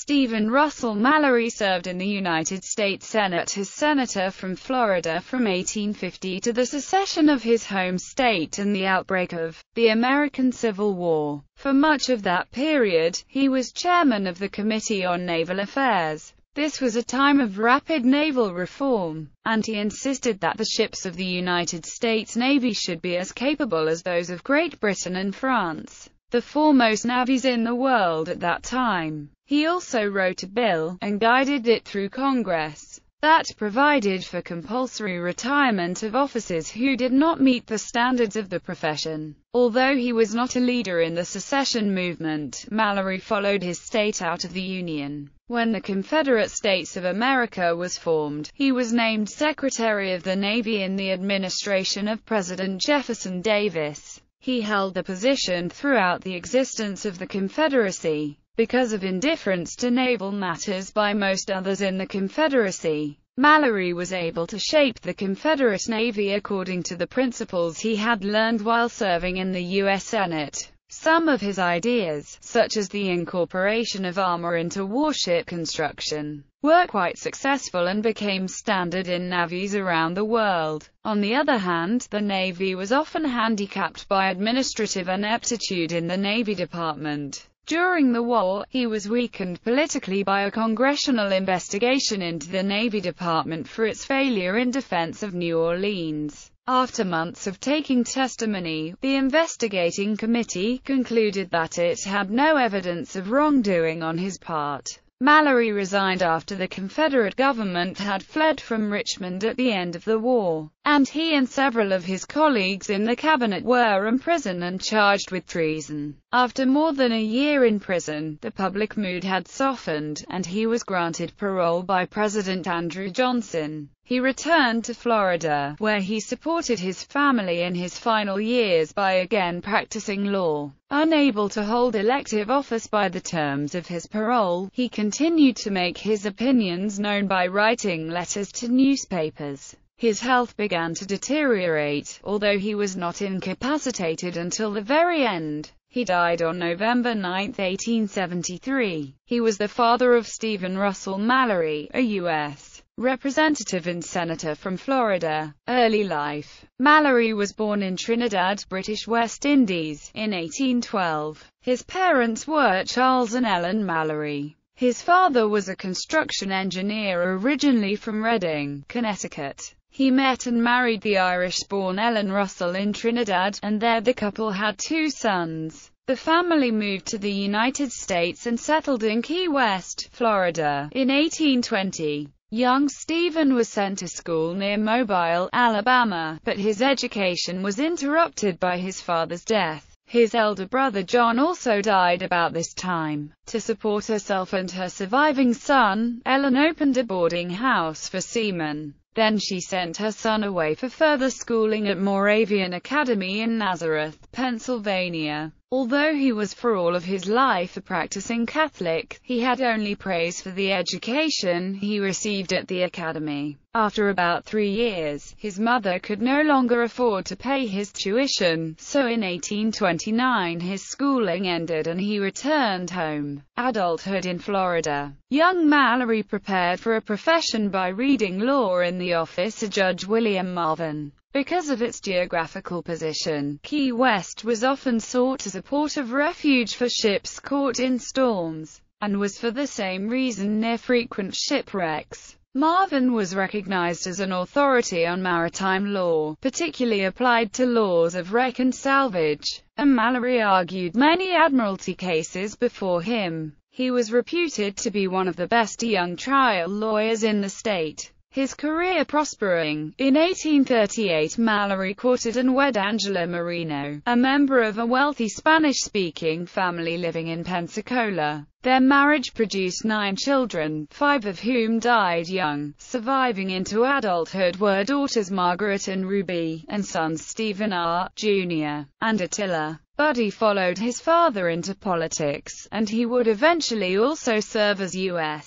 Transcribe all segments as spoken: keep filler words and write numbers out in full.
Stephen Russell Mallory served in the United States Senate as senator from Florida from eighteen fifty to the secession of his home state and the outbreak of the American Civil War. For much of that period, he was chairman of the Committee on Naval Affairs. This was a time of rapid naval reform, and he insisted that the ships of the United States Navy should be as capable as those of Great Britain and France, the foremost navies in the world at that time. He also wrote a bill, and guided it through Congress, that provided for compulsory retirement of officers who did not meet the standards of the profession. Although he was not a leader in the secession movement, Mallory followed his state out of the Union. When the Confederate States of America was formed, he was named Secretary of the Navy in the administration of President Jefferson Davis. He held the position throughout the existence of the Confederacy. Because of indifference to naval matters by most others in the Confederacy, Mallory was able to shape the Confederate Navy according to the principles he had learned while serving in the U S Senate. Some of his ideas, such as the incorporation of armor into warship construction, were quite successful and became standard in navies around the world. On the other hand, the Navy was often handicapped by administrative ineptitude in the Navy Department. During the war, he was weakened politically by a congressional investigation into the Navy Department for its failure in defense of New Orleans. After months of taking testimony, the investigating committee concluded that it had no evidence of wrongdoing on his part. Mallory resigned after the Confederate government had fled from Richmond at the end of the war, and he and several of his colleagues in the cabinet were imprisoned and charged with treason. After more than a year in prison, the public mood had softened, and he was granted parole by President Andrew Johnson. He returned to Florida, where he supported his family in his final years by again practicing law. Unable to hold elective office by the terms of his parole, he continued to make his opinions known by writing letters to newspapers. His health began to deteriorate, although he was not incapacitated until the very end. He died on November ninth, eighteen seventy-three. He was the father of Stephen Russell Mallory, a U S representative and senator from Florida. Early life. Mallory was born in Trinidad, British West Indies, in eighteen twelve. His parents were Charles and Ellen Mallory. His father was a construction engineer originally from Redding, Connecticut. He met and married the Irish-born Ellen Russell in Trinidad, and there the couple had two sons. The family moved to the United States and settled in Key West, Florida, in eighteen twenty. Young Stephen was sent to school near Mobile, Alabama, but his education was interrupted by his father's death. His elder brother John also died about this time. To support herself and her surviving son, Ellen opened a boarding house for seamen. Then she sent her son away for further schooling at Moravian Academy in Nazareth, Pennsylvania. Although he was for all of his life a practicing Catholic, he had only praise for the education he received at the academy. After about three years, his mother could no longer afford to pay his tuition, so in eighteen twenty-nine his schooling ended and he returned home. Adulthood in Florida. Young Mallory prepared for a profession by reading law in the office of Judge William Marvin. Because of its geographical position, Key West was often sought as a port of refuge for ships caught in storms, and was for the same reason near frequent shipwrecks. Marvin was recognized as an authority on maritime law, particularly applied to laws of wreck and salvage, and Mallory argued many admiralty cases before him. He was reputed to be one of the best young trial lawyers in the state. His career prospering. In eighteen thirty-eight Mallory courted and wed Angela Moreno, a member of a wealthy Spanish-speaking family living in Pensacola. Their marriage produced nine children, five of whom died young. Surviving into adulthood were daughters Margaret and Ruby, and sons Stephen R. Junior and Attila. Buddy followed his father into politics, and he would eventually also serve as U S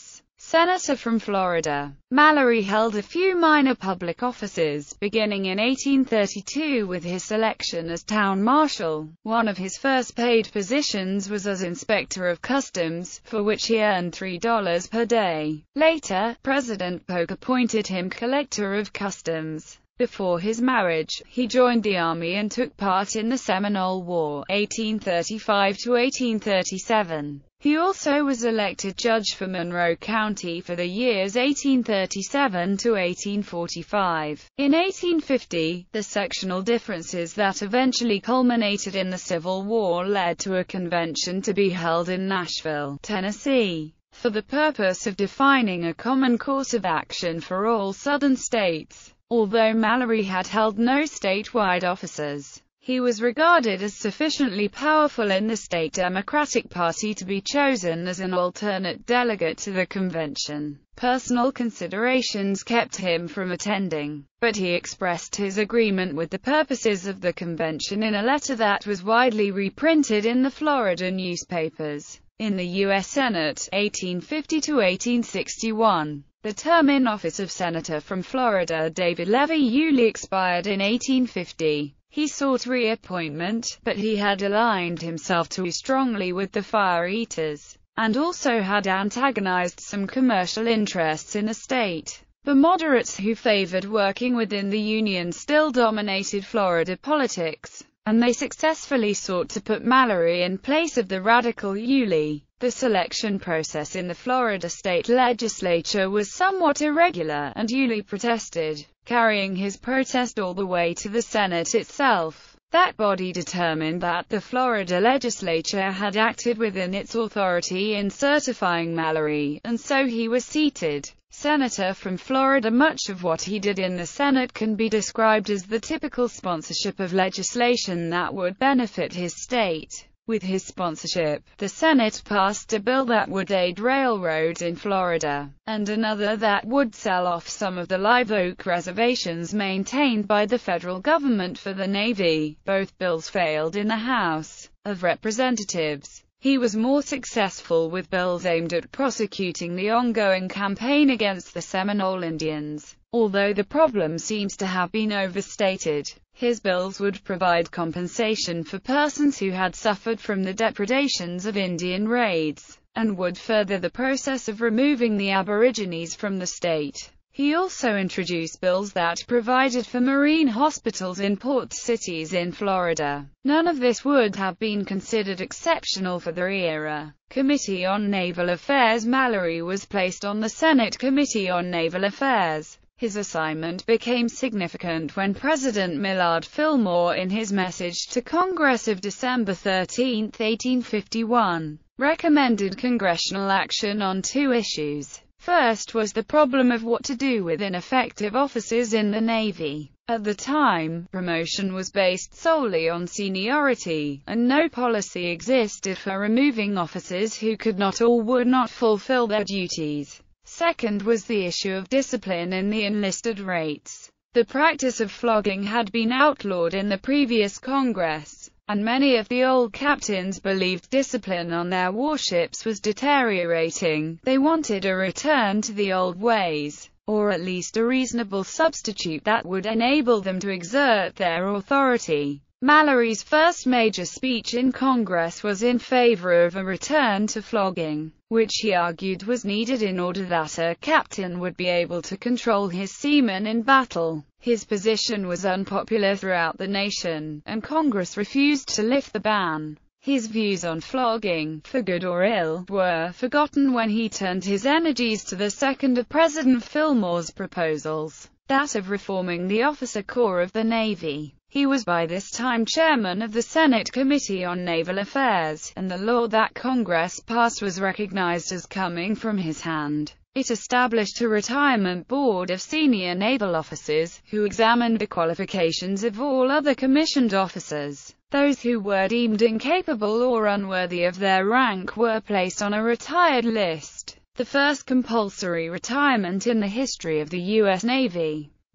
Senator from Florida, Mallory held a few minor public offices, beginning in eighteen thirty-two with his selection as town marshal. One of his first paid positions was as Inspector of Customs, for which he earned three dollars per day. Later, President Polk appointed him Collector of Customs. Before his marriage, he joined the Army and took part in the Seminole War, eighteen thirty-five to eighteen thirty-seven. He also was elected judge for Monroe County for the years eighteen thirty-seven to eighteen forty-five. In eighteen fifty, the sectional differences that eventually culminated in the Civil War led to a convention to be held in Nashville, Tennessee, for the purpose of defining a common course of action for all Southern states. Although Mallory had held no statewide offices, he was regarded as sufficiently powerful in the state Democratic Party to be chosen as an alternate delegate to the convention. Personal considerations kept him from attending, but he expressed his agreement with the purposes of the convention in a letter that was widely reprinted in the Florida newspapers. In the U S Senate, eighteen fifty to eighteen sixty-one. The term in office of Senator from Florida David Levy Yulee expired in eighteen fifty. He sought reappointment, but he had aligned himself too strongly with the Fire Eaters, and also had antagonized some commercial interests in the state. The moderates who favored working within the Union still dominated Florida politics, and they successfully sought to put Mallory in place of the radical Yulee. The selection process in the Florida state legislature was somewhat irregular, and Yulee protested, carrying his protest all the way to the Senate itself. That body determined that the Florida legislature had acted within its authority in certifying Mallory, and so he was seated. Senator from Florida. Much of what he did in the Senate can be described as the typical sponsorship of legislation that would benefit his state. With his sponsorship, the Senate passed a bill that would aid railroads in Florida, and another that would sell off some of the live oak reservations maintained by the federal government for the Navy. Both bills failed in the House of Representatives. He was more successful with bills aimed at prosecuting the ongoing campaign against the Seminole Indians. Although the problem seems to have been overstated, his bills would provide compensation for persons who had suffered from the depredations of Indian raids, and would further the process of removing the Aborigines from the state. He also introduced bills that provided for marine hospitals in port cities in Florida. None of this would have been considered exceptional for the era. Committee on Naval Affairs. Mallory was placed on the Senate Committee on Naval Affairs. His assignment became significant when President Millard Fillmore, in his message to Congress of December thirteenth, eighteen fifty-one, recommended congressional action on two issues. First was the problem of what to do with ineffective officers in the Navy. At the time, promotion was based solely on seniority, and no policy existed for removing officers who could not or would not fulfill their duties. Second was the issue of discipline in the enlisted rates. The practice of flogging had been outlawed in the previous Congress, and many of the old captains believed discipline on their warships was deteriorating. They wanted a return to the old ways, or at least a reasonable substitute that would enable them to exert their authority. Mallory's first major speech in Congress was in favor of a return to flogging, which he argued was needed in order that a captain would be able to control his seamen in battle. His position was unpopular throughout the nation, and Congress refused to lift the ban. His views on flogging, for good or ill, were forgotten when he turned his energies to the second of President Fillmore's proposals, that of reforming the officer corps of the Navy. He was by this time chairman of the Senate Committee on Naval Affairs, and the law that Congress passed was recognized as coming from his hand. It established a retirement board of senior naval officers, who examined the qualifications of all other commissioned officers. Those who were deemed incapable or unworthy of their rank were placed on a retired list, the first compulsory retirement in the history of the U S Navy.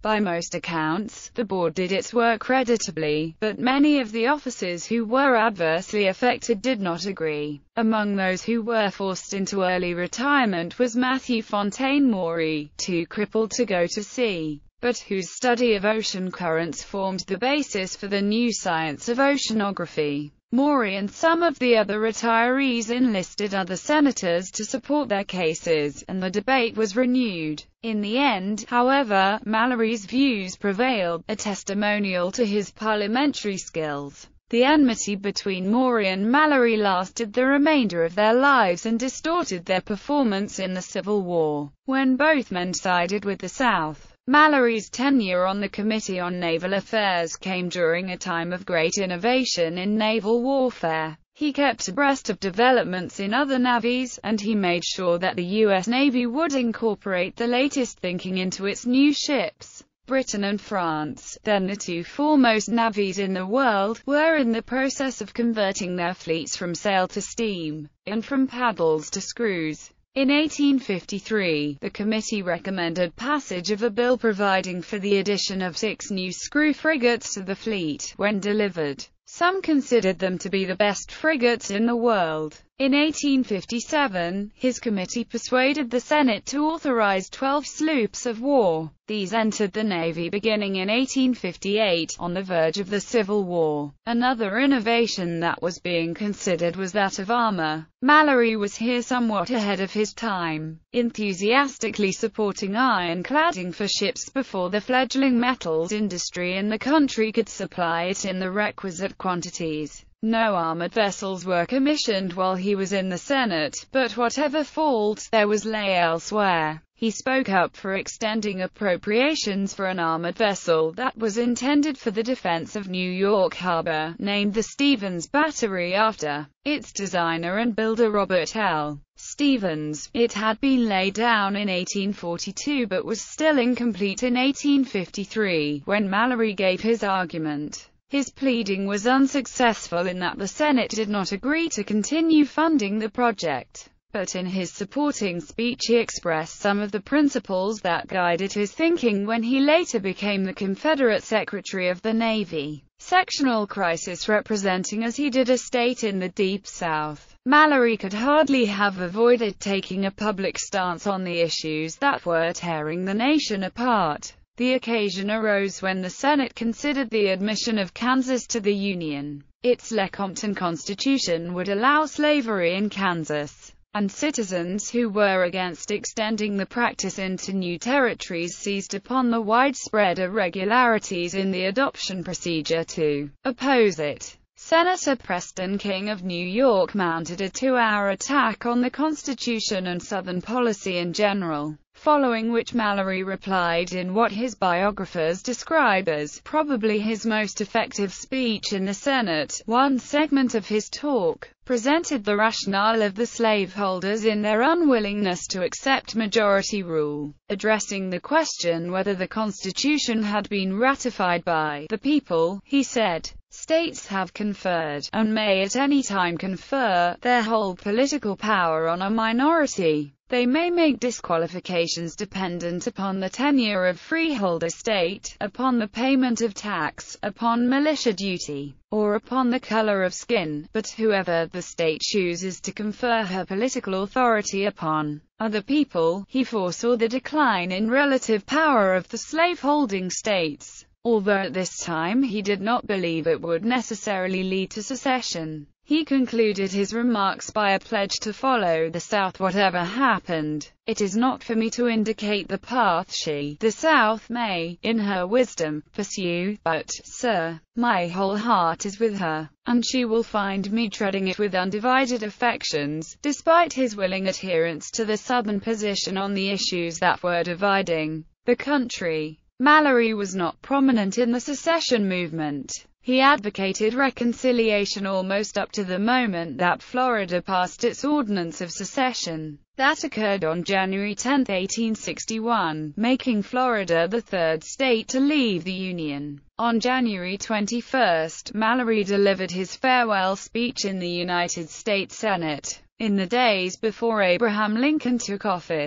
By most accounts, the board did its work creditably, but many of the officers who were adversely affected did not agree. Among those who were forced into early retirement was Matthew Fontaine Maury, too crippled to go to sea, but whose study of ocean currents formed the basis for the new science of oceanography. Maury and some of the other retirees enlisted other senators to support their cases, and the debate was renewed. In the end, however, Mallory's views prevailed, a testimonial to his parliamentary skills. The enmity between Maury and Mallory lasted the remainder of their lives and distorted their performance in the Civil War, when both men sided with the South. Mallory's tenure on the Committee on Naval Affairs came during a time of great innovation in naval warfare. He kept abreast of developments in other navies, and he made sure that the U S Navy would incorporate the latest thinking into its new ships. Britain and France, then the two foremost navies in the world, were in the process of converting their fleets from sail to steam, and from paddles to screws. In eighteen fifty-three, the committee recommended passage of a bill providing for the addition of six new screw frigates to the fleet, when delivered. Some considered them to be the best frigates in the world. In eighteen fifty-seven, his committee persuaded the Senate to authorize twelve sloops of war. These entered the Navy beginning in eighteen fifty-eight, on the verge of the Civil War. Another innovation that was being considered was that of armor. Mallory was here somewhat ahead of his time, enthusiastically supporting ironcladding for ships before the fledgling metals industry in the country could supply it in the requisite quantities. No armored vessels were commissioned while he was in the Senate, but whatever fault there was lay elsewhere. He spoke up for extending appropriations for an armored vessel that was intended for the defense of New York Harbor, named the Stevens Battery after its designer and builder Robert L. Stevens. It had been laid down in eighteen forty-two but was still incomplete in eighteen fifty-three, when Mallory gave his argument. His pleading was unsuccessful in that the Senate did not agree to continue funding the project. But in his supporting speech he expressed some of the principles that guided his thinking when he later became the Confederate Secretary of the Navy. Sectional crisis representing as he did a state in the Deep South, Mallory could hardly have avoided taking a public stance on the issues that were tearing the nation apart. The occasion arose when the Senate considered the admission of Kansas to the Union. Its Lecompton Constitution would allow slavery in Kansas, and citizens who were against extending the practice into new territories seized upon the widespread irregularities in the adoption procedure to oppose it. Senator Preston King of New York mounted a two-hour attack on the Constitution and Southern policy in general, following which Mallory replied in what his biographers describe as probably his most effective speech in the Senate. One segment of his talk presented the rationale of the slaveholders in their unwillingness to accept majority rule. Addressing the question whether the Constitution had been ratified by the people, he said, "States have conferred, and may at any time confer, their whole political power on a minority. They may make disqualifications dependent upon the tenure of freeholder state, upon the payment of tax, upon militia duty, or upon the color of skin, but whoever the state chooses to confer her political authority upon other people." He foresaw the decline in relative power of the slaveholding states, although at this time he did not believe it would necessarily lead to secession. He concluded his remarks by a pledge to follow the South whatever happened. "It is not for me to indicate the path she, the South, may, in her wisdom, pursue, but, sir, my whole heart is with her, and she will find me treading it with undivided affections." Despite his willing adherence to the Southern position on the issues that were dividing the country, Mallory was not prominent in the secession movement. He advocated reconciliation almost up to the moment that Florida passed its ordinance of secession. That occurred on January tenth, eighteen sixty-one, making Florida the third state to leave the Union. On January twenty-first, Mallory delivered his farewell speech in the United States Senate. In the days before Abraham Lincoln took office,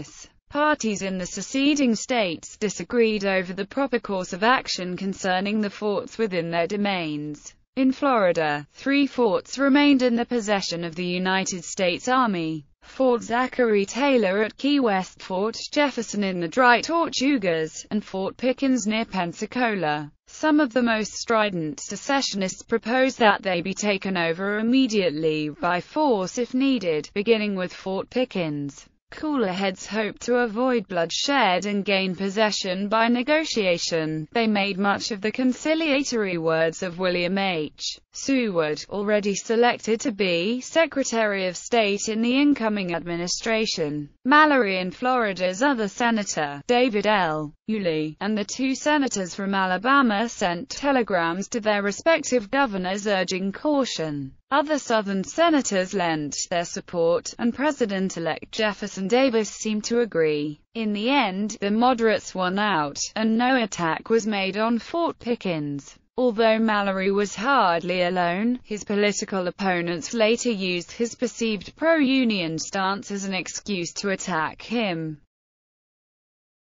Parties in the seceding states disagreed over the proper course of action concerning the forts within their domains. In Florida, three forts remained in the possession of the United States Army: Fort Zachary Taylor at Key West, Fort Jefferson in the Dry Tortugas, and Fort Pickens near Pensacola. Some of the most strident secessionists proposed that they be taken over immediately by force if needed, beginning with Fort Pickens. Cooler heads hoped to avoid bloodshed and gain possession by negotiation. They made much of the conciliatory words of William H. Seward, already selected to be Secretary of State in the incoming administration. Mallory and Florida's other senator, David L. Yulee, and the two senators from Alabama sent telegrams to their respective governors urging caution. Other Southern senators lent their support, and President-elect Jefferson Davis seemed to agree. In the end, the moderates won out, and no attack was made on Fort Pickens. Although Mallory was hardly alone, his political opponents later used his perceived pro-Union stance as an excuse to attack him.